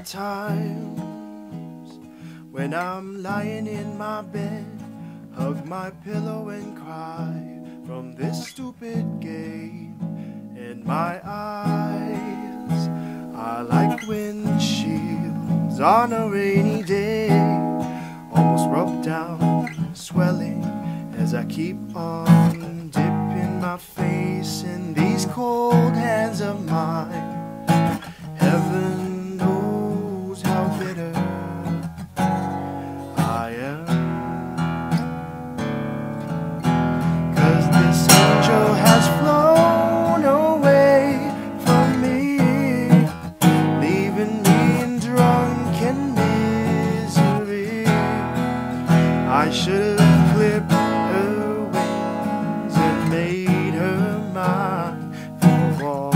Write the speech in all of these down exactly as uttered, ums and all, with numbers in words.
Sometimes when I'm lying in my bed, hug my pillow and cry from this stupid game in my eyes. I like windshields on a rainy day, almost rubbed down, swelling as I keep on dipping my face in these cold hands of mine. Heaven knows how bitter I am, 'cause this angel has flown away from me, leaving me in drunken misery. I should have clipped her wings and made her mine for all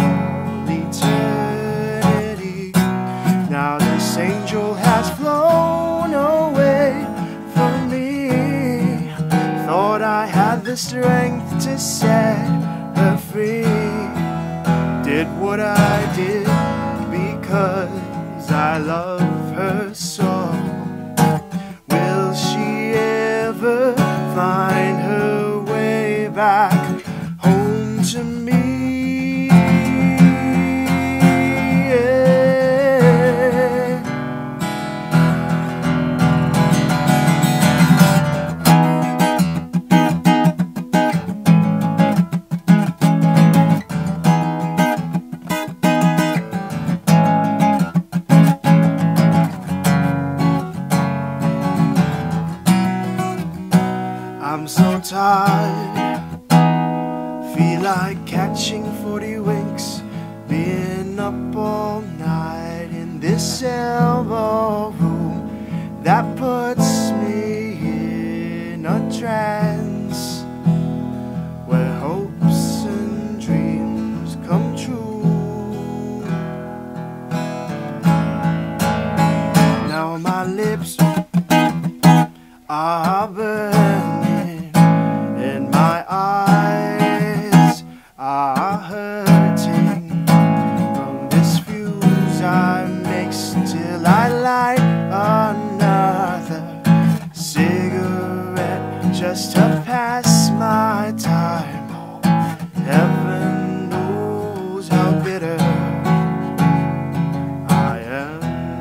eternity. Now this angel has flown away from me. Thought I had the strength to set her free. Did what I did because I love her so. Will she ever find her way back home to me? I'm so tired, feel like catching forty winks, being up all night in this elbow room that puts me in a trance, where hopes and dreams come true. Now my lips are burning, and my eyes are hurting from this fuse I mix till I light another cigarette just to pass my time. Oh, heaven knows how bitter I am,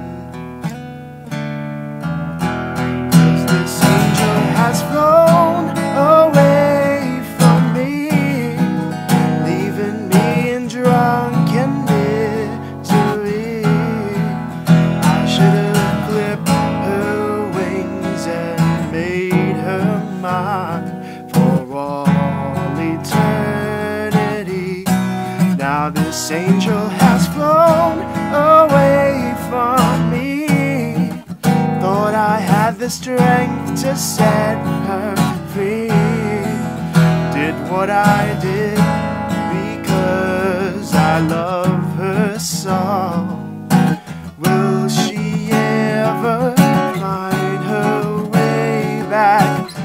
'cause this angel has flown away from me, leaving me in drunken misery. I should have clipped her wings and made her mine for all eternity. Now this angel has flown away from me. Thought I had the strength to set her free. Did what I did because I love her so. Will she ever find her way back